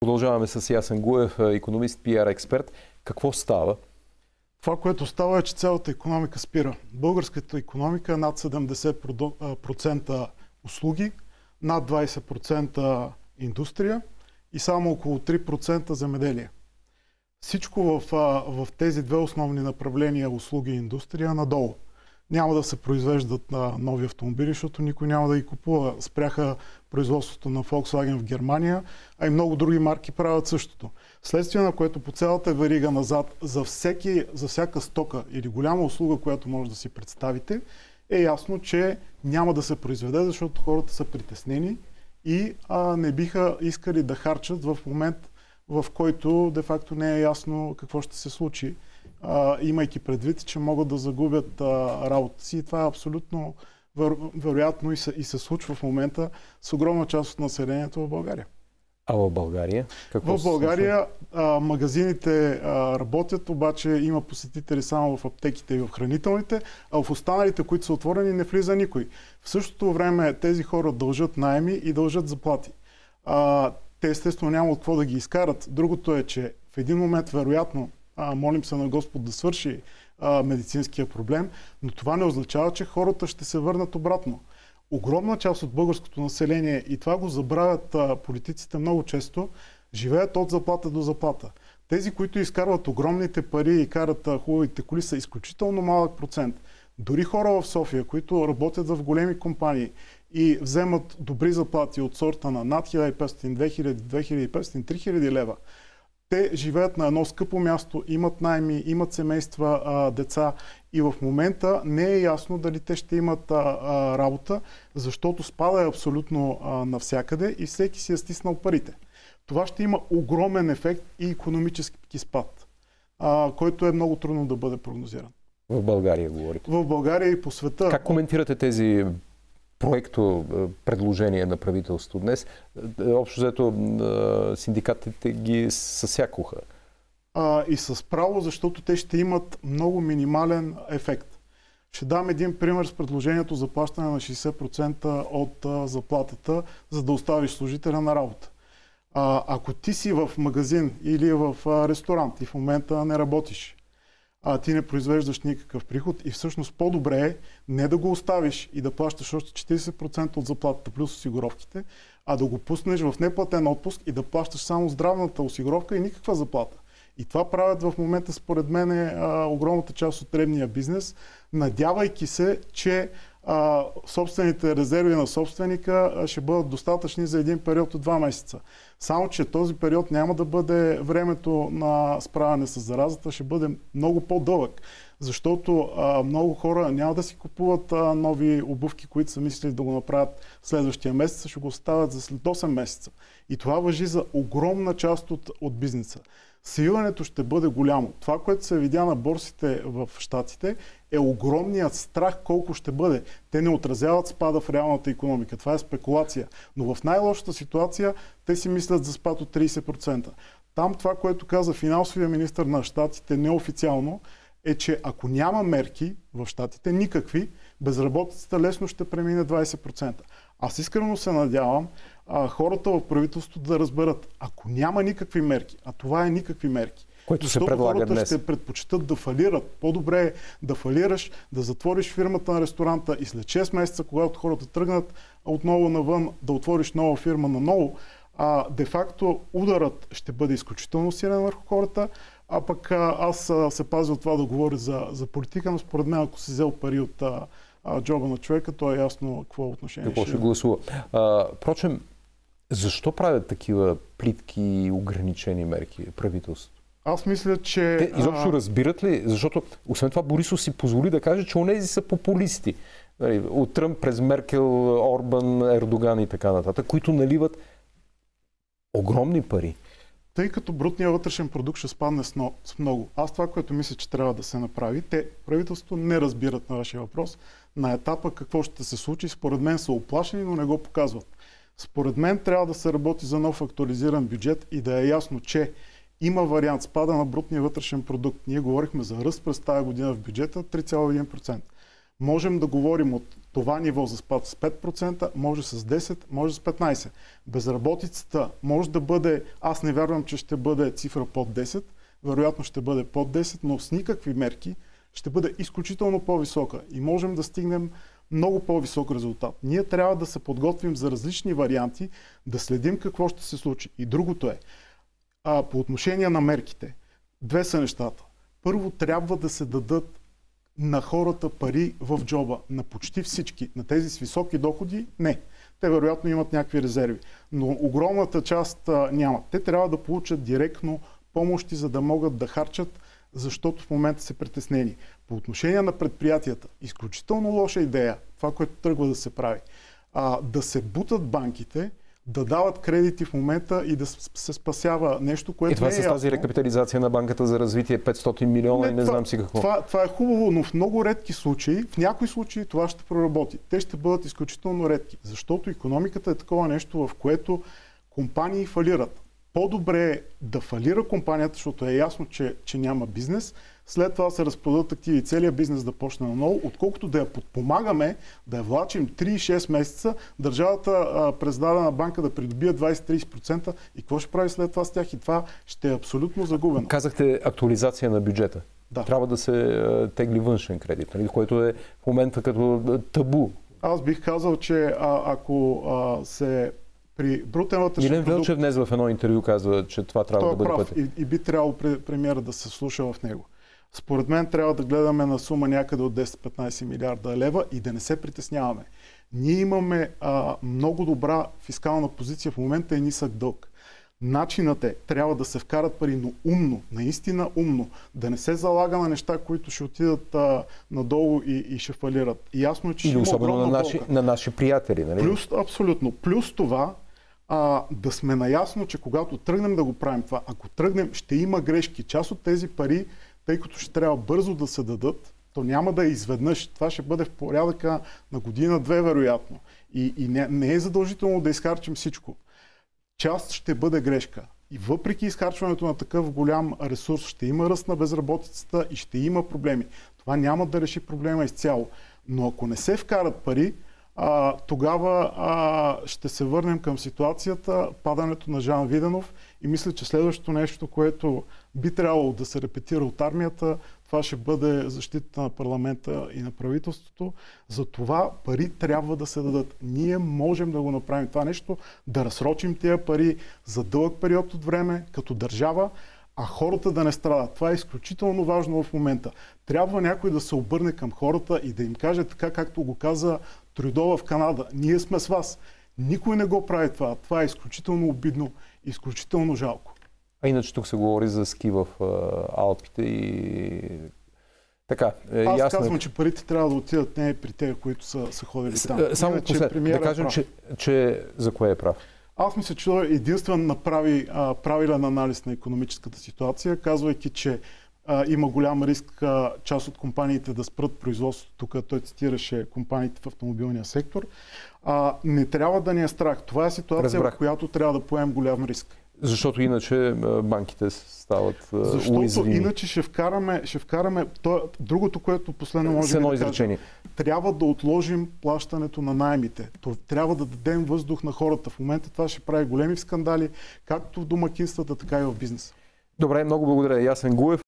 Продължаваме с Ясен Гуев, икономист, пиар експерт. Какво става? Това, което става е, че цялата икономика спира. Българската икономика е над 70% услуги, над 20% индустрия и само около 3% земеделие. Всичко в тези две основни направления, услуги и индустрия, надолу. Няма да се произвеждат нови автомобили, защото никой няма да ги купува. Спряха производството на Volkswagen в Германия, а и много други марки правят същото. Следствие на което по цялата верига назад за всяка стока или голяма услуга, която може да си представите, е ясно, че няма да се произведе, защото хората са притеснени и не биха искали да харчат в момент, в който де-факто не е ясно какво ще се случи, имайки предвид, че могат да загубят работа си. И това е абсолютно вероятно и се случва в момента с огромна част от населението в България. А в България? В България магазините работят, обаче има посетители само в аптеките и в хранителните, а в останалите, които са отворени, не влиза никой. В същото време тези хора дължат наеми и дължат заплати. Те естествено няма от какво да ги изкарат. Другото е, че в един момент, вероятно, молим се на Господ да свърши медицинския проблем, но това не означава, че хората ще се върнат обратно. Огромна част от българското население, и това го забравят политиците много често, живеят от заплата до заплата. Тези, които изкарват огромните пари и карат хубавите коли, са изключително малък процент. Дори хора в София, които работят в големи компании и вземат добри заплати от сорта на над 1500, 2000, 2500, 3000 лева, те живеят на едно скъпо място, имат наеми, имат семейства, деца и в момента не е ясно дали те ще имат работа, защото спада е абсолютно навсякъде и всеки си е стиснал парите. Това ще има огромен ефект и икономически спад, който е много трудно да бъде прогнозиран. В България говорите? В България и по света. Как коментирате тези предложения на правителството днес? Общо взето синдикатите ги съсякоха. И с право, защото те ще имат много минимален ефект. Ще дам един пример с предложението за плащане на 60% от заплатата, за да оставиш служителя на работа. Ако ти си в магазин или в ресторант и в момента не работиш, ти не произвеждаш никакъв приход и всъщност по-добре е не да го оставиш и да плащаш още 40% от заплатата плюс осигуровките, а да го пуснеш в неплатен отпуск и да плащаш само здравната осигуровка и никаква заплата. И това правят в момента, според мен, огромната част от дребния бизнес, надявайки се, че собствените резерви на собственика ще бъдат достатъчни за един период от 2 месеца. Само че този период няма да бъде времето на справяне с заразата, ще бъде много по-дълъг, защото много хора няма да си купуват нови обувки, които са мислили да го направят следващия месец, ще го оставят за след 8 месеца. И това важи за огромна част от бизнеса. Свиването ще бъде голямо. Това, което се видя на борсите в Щатите, е огромният страх колко ще бъде. Те не отразяват спада в реалната икономика. Това е спекулация. Но в най-лошата ситуация те си мислят за спад от 30%. Там това, което каза финансовия министър на Щатите неофициално, е, че ако няма мерки в Щатите, никакви, безработицата лесно ще премине 20%. Аз искрено се надявам хората в правителството да разберат, ако няма никакви мерки, а това е никакви мерки, което се предлага хората днес, ще предпочитат да фалират. По-добре е да фалираш, да затвориш фирмата на ресторанта и след 6 месеца, когато хората тръгнат отново навън, да отвориш нова фирма наново. Де-факто ударът ще бъде изключително силен върху хората, а пък аз се пазя от това да говоря за политика, но според мен, ако си взел пари от джоба на човека, то е ясно какво отношение какво ще гласува. Впрочем, защо правят такива плитки и ограничени мерки правителството? Аз мисля, че... Те изобщо разбират ли? Защото, освен това, Борисов си позволи да каже, че онези са популисти. От Тръмп през Меркел, Орбан, Ердоган и така нататък, които наливат огромни пари. Тъй като брутният вътрешен продукт ще спадне с много. Аз това, което мисля, че трябва да се направи, правителството не разбират на вашия въпрос. На етапа какво ще се случи, според мен са оплашени, но не го показват. Според мен трябва да се работи за нов актуализиран бюджет и да е ясно, че има вариант спада на брутния вътрешен продукт. Ние говорихме за ръст през тази година в бюджета 3,1%. Можем да говорим от това ниво за спад с 5%, може с 10%, може с 15%. Безработицата може да бъде, аз не вярвам, че ще бъде цифра под 10%, вероятно ще бъде под 10%, но с никакви мерки ще бъде изключително по-висока и можем да стигнем много по-висок резултат. Ние трябва да се подготвим за различни варианти, да следим какво ще се случи. И другото е, по отношение на мерките, две са нещата. Първо, трябва да се дадат на хората пари в джоба, на почти всички. На тези с високи доходи не. Те вероятно имат някакви резерви, но огромната част нямат. Те трябва да получат директно помощи, за да могат да харчат, защото в момента са притеснени. По отношение на предприятията, изключително лоша идея, това, което тръгва да се прави, да се бутат банките, да дават кредити в момента и да се спасява нещо, което и това не е с тази рекапитализация на Банката за развитие 500 милиона и не знам си какво. Това е хубаво, но в много редки случаи, в някои случаи това ще проработи. Те ще бъдат изключително редки, защото икономиката е такова нещо, в което компании фалират. По-добре е да фалира компанията, защото е ясно, че няма бизнес, след това се разпродадат активи и целият бизнес да почне наново, отколкото да я подпомагаме, да я влачим 3-6 месеца, държавата през дадена банка да придобие 20-30% и какво ще прави след това с тях, и това ще е абсолютно загубено. Казахте актуализация на бюджета. Да. Трябва да се тегли външен кредит, нали, което е в момента като табу. Аз бих казал, че ако се при брутен вътрешен продукт... Милен Велчев днес в едно интервю казва, че това трябва да бъде пътя. И би трябвало премиера да се слуша в него. Според мен трябва да гледаме на сума някъде от 10-15 милиарда лева и да не се притесняваме. Ние имаме много добра фискална позиция, в момента е нисък дълг. Начинът е, трябва да се вкарат пари, но умно, наистина умно, да не се залага на неща, които ще отидат надолу и ще фалират. И ясно е, че или особено на наши приятели. Нали? Абсолютно. Плюс това, да сме наясно, че когато тръгнем да го правим това, ако тръгнем, ще има грешки. Част от тези пари, тъй като ще трябва бързо да се дадат, то няма да е изведнъж. Това ще бъде в порядъка на година-две, вероятно. И не е задължително да изхарчим всичко. Част ще бъде грешка. И въпреки изхарчването на такъв голям ресурс, ще има ръст на безработицата и ще има проблеми. Това няма да реши проблема изцяло. Но ако не се вкарат пари, тогава ще се върнем към ситуацията, падането на Жан Виденов, и мисля, че следващото нещо, което би трябвало да се репетира от армията, това ще бъде защита на парламента и на правителството. За това пари трябва да се дадат. Ние можем да го направим това нещо, да разсрочим тези пари за дълъг период от време като държава, а хората да не страдат. Това е изключително важно в момента. Трябва някой да се обърне към хората и да им каже така, както го каза Трюдо в Канада. Ние сме с вас. Никой не го прави това. Това е изключително обидно, изключително жалко. А иначе тук се говори за ски в Алпите и така. Аз казвам, че парите трябва да отидат не при тези, които са ходили там. Само да кажем, че за кое е прав? Аз мисля, че той единствено направи правилен анализ на икономическата ситуация, казвайки, че има голям риск част от компаниите да спрат производството. Тук той цитираше компаниите в автомобилния сектор. Не трябва да ни е страх. Това е ситуация, в която трябва да поемем голям риск. Защото иначе банките стават уязвими. Защото иначе ще вкараме другото, което последно може да кажем. Трябва да отложим плащането на наемите. Трябва да дадем въздух на хората. В момента това ще прави големи скандали, както в домакинствата, така и в бизнеса. Добре, много благодаря. Ясен Гуев.